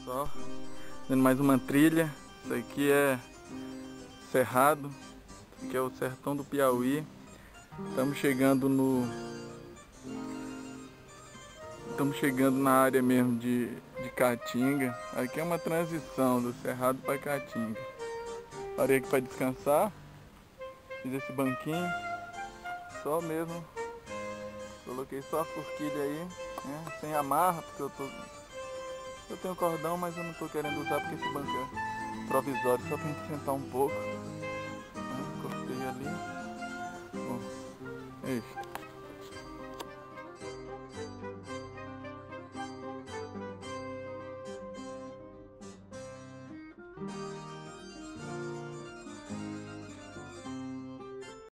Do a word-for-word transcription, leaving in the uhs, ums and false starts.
Só fazendo mais uma trilha. Isso aqui é Cerrado, isso aqui é o sertão do Piauí. Estamos chegando no Estamos chegando na área mesmo de, de Caatinga. Aqui é uma transição do Cerrado para Caatinga. Parei aqui para descansar. Fiz esse banquinho. Só mesmo. Coloquei só a forquilha aí, né? Sem amarra, porque eu tô. Eu tenho cordão, mas eu não tô querendo usar porque esse banco é provisório, só pra gente sentar um pouco. Né? Cortei ali. Bom, é isso.